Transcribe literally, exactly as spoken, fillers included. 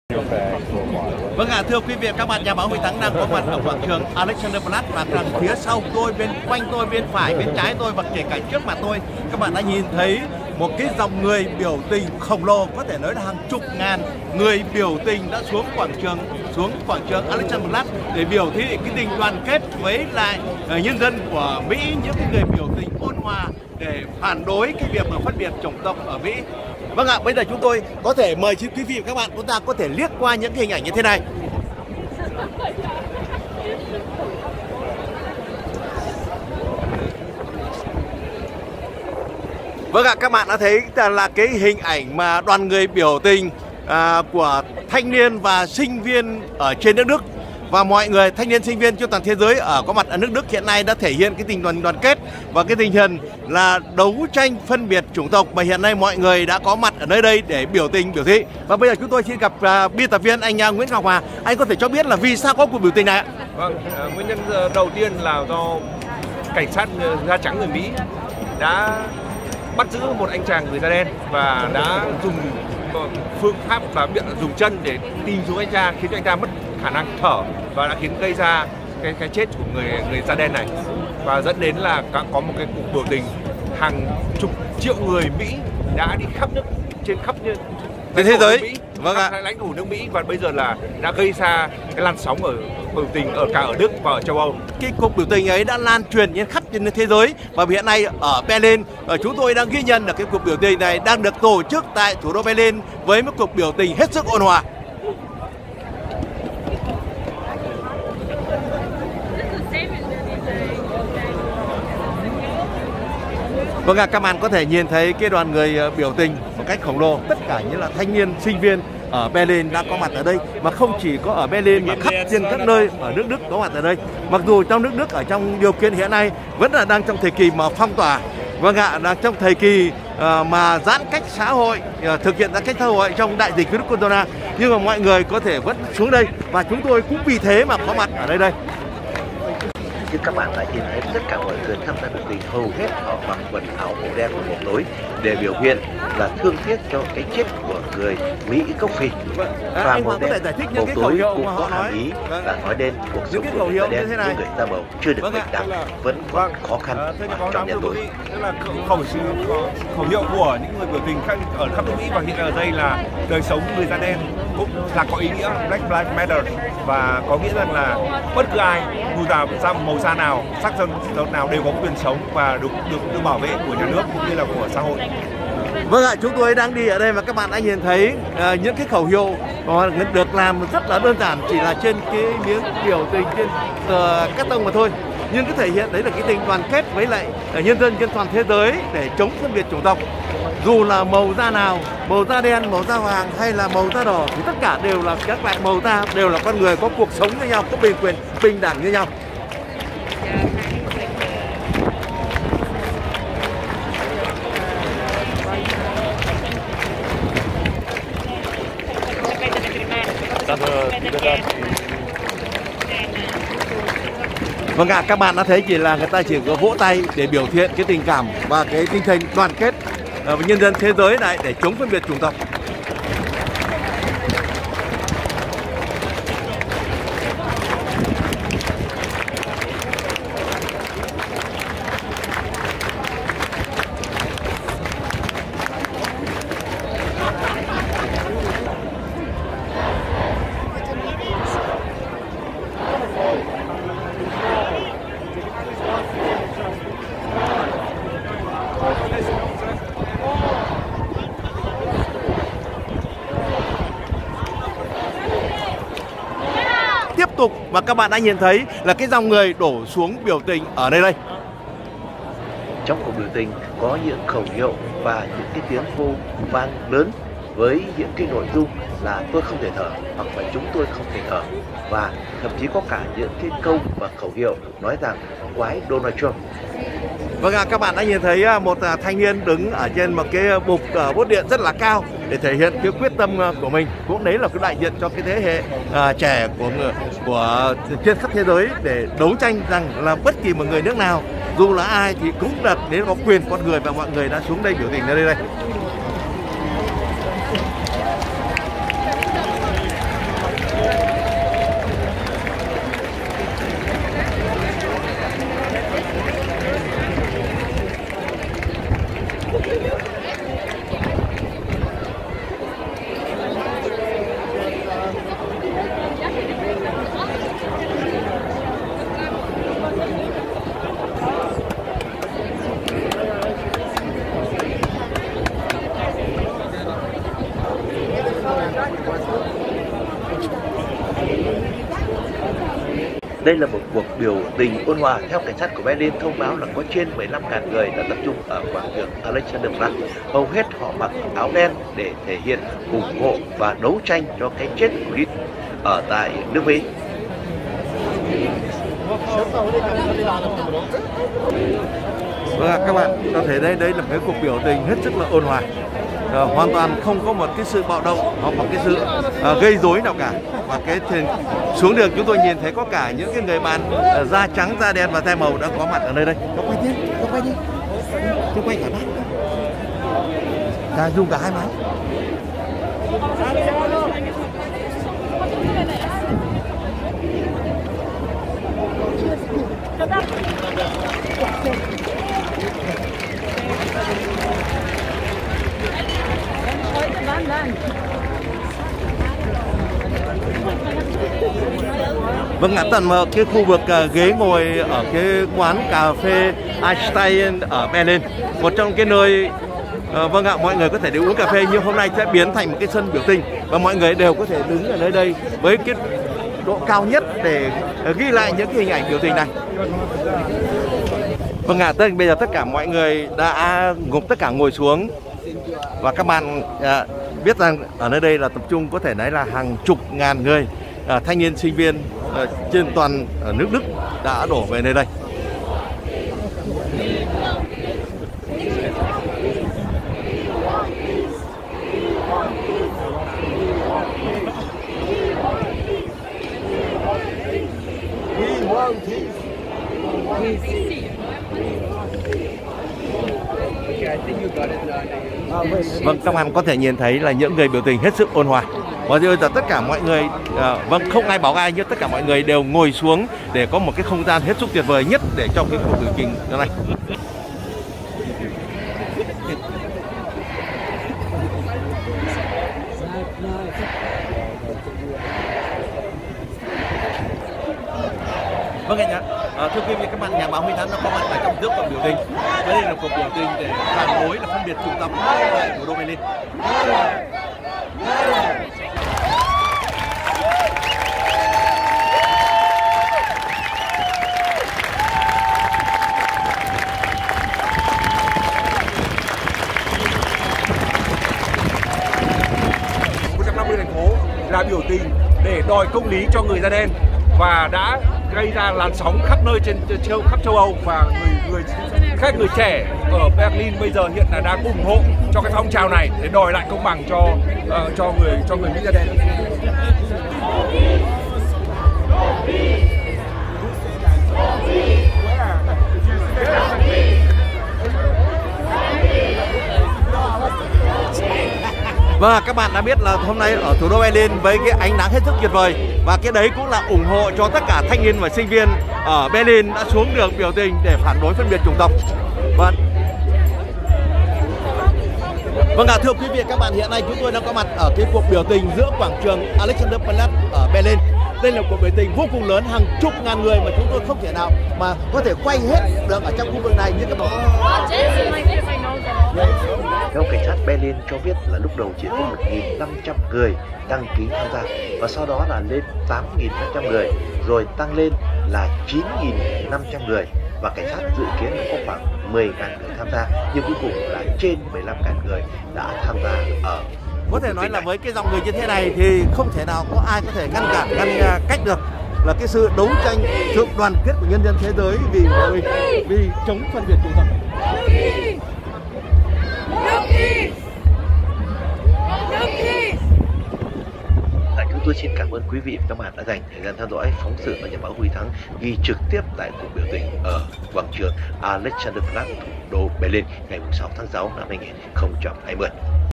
Vâng ạ, à, thưa quý vị các bạn, nhà báo Huy Thắng đang có mặt ở quảng trường Alexanderplatz và đằng phía sau tôi, bên quanh tôi, bên phải, bên trái tôi và kể cả trước mặt tôi, các bạn đã nhìn thấy một cái dòng người biểu tình khổng lồ, có thể nói là hàng chục ngàn người biểu tình đã xuống quảng trường xuống quảng trường Alexanderplatz để biểu thị cái tình đoàn kết với lại nhân dân của Mỹ, những cái người biểu tình ôn hòa để phản đối cái việc mà phân biệt chủng tộc ở Mỹ. Vâng ạ, à, bây giờ chúng tôi có thể mời quý vị và các bạn chúng ta có thể liếc qua những hình ảnh như thế này. Vâng ạ, à, các bạn đã thấy là cái hình ảnh mà đoàn người biểu tình à, của thanh niên và sinh viên ở trên nước Đức. Và mọi người thanh niên sinh viên trên toàn thế giới ở có mặt ở nước Đức hiện nay đã thể hiện cái tình đoàn đoàn kết và cái tinh thần là đấu tranh phân biệt chủng tộc, mà hiện nay mọi người đã có mặt ở nơi đây để biểu tình biểu thị. Và bây giờ chúng tôi xin gặp uh, biên tập viên anh uh, Nguyễn Ngọc Hòa. Anh có thể cho biết là vì sao có cuộc biểu tình này ạ? Vâng, uh, nguyên nhân đầu tiên là do cảnh sát da trắng người Mỹ đã bắt giữ một anh chàng người da đen và đã dùng phương pháp là biện dùng chân để tìm xuống anh ta, khiến cho anh ta mất khả năng thở và đã khiến gây ra cái cái chết của người người da đen này, và dẫn đến là có một cái cuộc biểu tình hàng chục triệu người Mỹ đã đi khắp nước trên khắp như trên thế giới, Mỹ, vâng ạ, lãnh thổ nước Mỹ, và bây giờ là đã gây ra cái làn sóng ở biểu tình ở cả ở Đức và ở châu Âu. Cái cuộc biểu tình ấy đã lan truyền trên khắp trên thế giới và hiện nay ở Berlin, ở chúng tôi đang ghi nhận là cái cuộc biểu tình này đang được tổ chức tại thủ đô Berlin với một cuộc biểu tình hết sức ôn hòa. Vâng ạ, à, các bạn có thể nhìn thấy cái đoàn người biểu tình một cách khổng lồ, tất cả như là thanh niên, sinh viên ở Berlin đã có mặt ở đây, mà không chỉ có ở Berlin mà khắp trên các nơi ở nước Đức có mặt ở đây. Mặc dù trong nước Đức ở trong điều kiện hiện nay vẫn là đang trong thời kỳ mà phong tỏa, vâng ạ, đang trong thời kỳ uh, mà giãn cách xã hội, uh, thực hiện giãn cách xã hội trong đại dịch virus corona, nhưng mà mọi người có thể vẫn xuống đây và chúng tôi cũng vì thế mà có mặt ở đây đây. Như các bạn đã nhìn thấy, tất cả mọi người tham gia biểu tình hầu hết họ mặc quần áo màu đen của một tối để biểu hiện là thương tiếc cho cái chết của người Mỹ gốc Phi. Và màu đen màu tối cũng có hàm ý là nói đến cuộc sống của người da đen, những người da màu chưa được bình đẳng, vẫn còn khó khăn trong nhân loại. Tức là khẩu khẩu hiệu của những người biểu tình khác ở khắp nước Mỹ và hiện ở đây là đời sống người da đen cũng là có ý nghĩa Black Lives Matter, và có nghĩa rằng là bất cứ ai dù là da màu da nào, sắc dân nào đều có quyền sống và được được được bảo vệ của nhà nước cũng như là của xã hội. Vâng ạ, chúng tôi đang đi ở đây và các bạn đã nhìn thấy uh, những cái khẩu hiệu uh, được làm rất là đơn giản, chỉ là trên cái miếng biểu tình trên uh, cát tông mà thôi, nhưng cái thể hiện đấy là cái tình đoàn kết với lại uh, nhân dân trên toàn thế giới để chống phân biệt chủng tộc. Dù là màu da nào, màu da đen, màu da vàng hay là màu da đỏ thì tất cả đều là các loại màu da, đều là con người có cuộc sống với nhau, có bình quyền, bình đẳng như nhau. Vâng ạ, các bạn đã thấy chỉ là người ta chỉ có vỗ tay để biểu hiện cái tình cảm và cái tinh thần đoàn kết với nhân dân thế giới này để chống phân biệt chủng tộc. Tiếp tục và các bạn đã nhìn thấy là cái dòng người đổ xuống biểu tình ở đây đây. Trong cuộc biểu tình có những khẩu hiệu và những cái tiếng hô vang lớn với những cái nội dung là tôi không thể thở hoặc là chúng tôi không thể thở, và thậm chí có cả những cái câu và khẩu hiệu nói rằng quái Donald Trump. Vâng ạ, à, các bạn đã nhìn thấy một thanh niên đứng ở trên một cái bục bốt điện rất là cao để thể hiện cái quyết tâm của mình, cũng đấy là cái đại diện cho cái thế hệ uh, trẻ của của trên khắp thế giới để đấu tranh rằng là bất kỳ một người nước nào, dù là ai thì cũng đặt đến có quyền con người, và mọi người đã xuống đây biểu tình ở đây đây. Đây là một cuộc biểu tình ôn hòa. Theo cảnh sát của Berlin thông báo là có trên mười lăm nghìn người đã tập trung ở quảng trường Alexanderplatz. Hầu hết họ mặc áo đen để thể hiện ủng hộ và đấu tranh cho cái chết của Hitler ở tại nước Mỹ. Vâng, các bạn có thể đây đây là một cái cuộc biểu tình hết sức là ôn hòa, à, hoàn toàn không có một cái sự bạo động hoặc một cái sự à, gây rối nào cả. Và cái thuyền xuống đường chúng tôi nhìn thấy có cả những cái người bán à, da trắng, da đen và da màu đã có mặt ở nơi đây. Nó quay đi, nó quay đi, nó quay cả mắt, cả dùng cả hai máy. Vâng ạ, tận một cái khu vực uh, ghế ngồi ở cái quán cà phê Einstein ở Berlin, một trong cái nơi uh, vâng ạ, mọi người có thể đến uống cà phê, nhưng hôm nay sẽ biến thành một cái sân biểu tình và mọi người đều có thể đứng ở nơi đây với cái độ cao nhất để uh, ghi lại những cái hình ảnh biểu tình này. Vâng ạ, à, bây giờ tất cả mọi người đã gục tất cả ngồi xuống và các bạn à, biết rằng ở nơi đây là tập trung có thể nói là hàng chục ngàn người à, thanh niên sinh viên à, trên toàn ở nước Đức đã đổ về nơi đây. Vâng, các bạn có thể nhìn thấy là những người biểu tình hết sức ôn hòa. Và bây giờ tất cả mọi người, à, vâng, không ai bảo ai, nhưng tất cả mọi người đều ngồi xuống để có một cái không gian hết sức tuyệt vời nhất để trong cái cuộc biểu tình này. Vâng ạ, à, thưa quý vị các bạn, nhà báo Huy Thắng đã có mặt tại trong giữa cuộc biểu tình. Đây là cuộc biểu tình để phản đối là phân biệt chủng tộc tại thủ đô Berlin. một trăm năm mươi thành phố là biểu tình để đòi công lý cho người da đen và đã gây ra làn sóng khắp nơi trên châu khắp châu Âu, và người người các người trẻ ở Berlin bây giờ hiện là đang ủng hộ cho cái phong trào này để đòi lại công bằng cho uh, cho người cho người Mỹ da đen. Và các bạn đã biết là hôm nay ở thủ đô Berlin với cái ánh nắng hết sức tuyệt vời, và cái đấy cũng là ủng hộ cho tất cả thanh niên và sinh viên ở Berlin đã xuống đường biểu tình để phản đối phân biệt chủng tộc. Vâng. Vâng ạ, thưa quý vị các bạn, hiện nay chúng tôi đang có mặt ở cái cuộc biểu tình giữa quảng trường Alexanderplatz ở Berlin. Đây là cuộc biểu tình vô cùng lớn, hàng chục ngàn người mà chúng tôi không thể nào mà có thể quay hết được ở trong khu vực này như các bạn. Theo cảnh sát Berlin cho biết là lúc đầu chỉ có một nghìn năm trăm người đăng ký tham gia, và sau đó là lên tám nghìn năm trăm người, rồi tăng lên là chín nghìn năm trăm người, và cảnh sát dự kiến là có khoảng mười nghìn người tham gia, nhưng cuối cùng là trên mười lăm nghìn người đã tham gia ở. Có thể nói là với cái dòng người như thế này thì không thể nào có ai có thể ngăn cản, ngăn cách được là cái sự đấu tranh, sự đoàn kết của nhân dân thế giới vì vì, vì chống phân biệt chủng tộc. Chúng tôi xin cảm ơn quý vị và các bạn đã dành thời gian theo dõi phóng sự mà nhà báo Huy Thắng ghi trực tiếp tại cuộc biểu tình ở quảng trường Alexanderplatz, thủ đô Berlin ngày sáu tháng sáu năm hai nghìn không trăm hai mươi.